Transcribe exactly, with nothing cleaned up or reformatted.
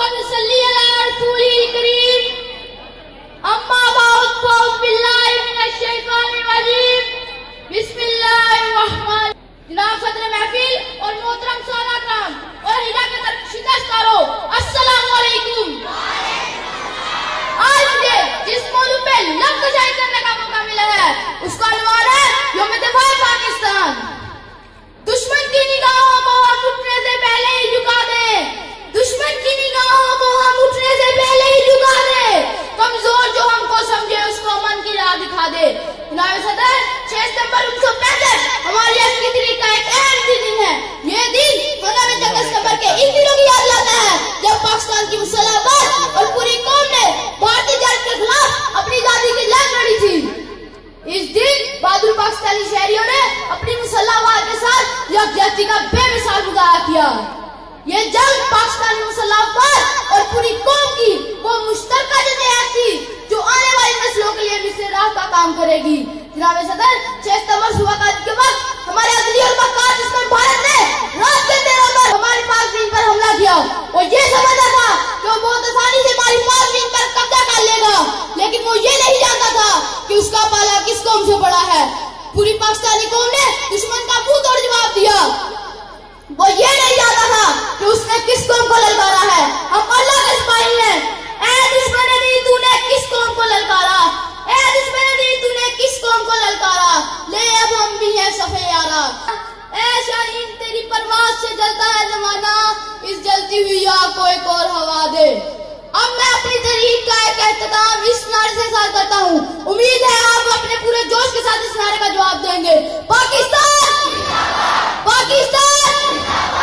जनाब सदर महफिल और मोहतरम सालाकान और हिला के शिकस्तकारों, अस्सलाम वालेकुम। आज मुझे जिस मौजू पे लफ्ज़ करने का मौका मिला है उसका अनुवाद है यौम दिफाए पाकिस्तान। दुश्मन की निगाहों को हम उठने से पहले ही झुका दे, दुश्मन की निगाहों को हम उठने से पहले ही झुका दे, कमजोर जो हमको समझे उसको मन की राह दिखा दे। जनाब सदर, छह सितंबर उन्नीस सौ पैंसठ हमारी अस्किदरी का एक अहम दिन है। ये दिन हमें जंग सितंबर के इन दिनों की याद लाता है जब पाकिस्तान की मुसल्लह अफवाज और पूरी कौम ने भारतीय जाट के खिलाफ अपनी आजादी की लड़ाई लड़ी थी। इस दिन बहादुर पाकिस्तानी शहरियों ने अपनी मुसल्लह अफवाज के साथ यकजहती का बेमिसाल मुजाहरा किया। ये जंग पाकिस्तानी मुसल्लह अफवाज और पूरी कौम की वो मुश्तरका जदोजहद थी जो आने वाली नस्लों के लिए मिसरे राह का काम करेगी। जनाब सदर, छह सितंबर सुबह का के वक्त हमारे अदली और मक्कार दुश्मन भारत ने रात के तेरह पर हमारी पाक ज़मीन पर हमला किया और ये समझा था कि वो बहुत आसानी से हमारी पाक ज़मीन पर कब्जा कर लेगा, लेकिन वो ये नहीं जानता था कि उसका पाला किस कौम से बड़ा है। पूरी पाकिस्तानी कौम ने दुश्मन का मुंह तोड़ जवाब दिया। वो ये नहीं जानता था कि उसने किस कौम को ललकारा है। हम अल्लाह के सिपाही हैं। ऐ दुश्मन दी तूने किस कौम को ललकारा, ऐ दुश्मन दी तूने किस कौम को ललकारा, ले अब हम भी हैं सफे यारा। ऐ शाहीन तेरी परवाज़ से जलता है जमाना, इस जलती हुई आग को एक और हवा दे। अब मैं अपनी तहरीक का एक एहतमाम इस नारे से साथ करता हूँ। उम्मीद है आप अपने पूरे जोश के साथ इस नारे का जवाब देंगे। पाकिस्तान, पाकिस्तान।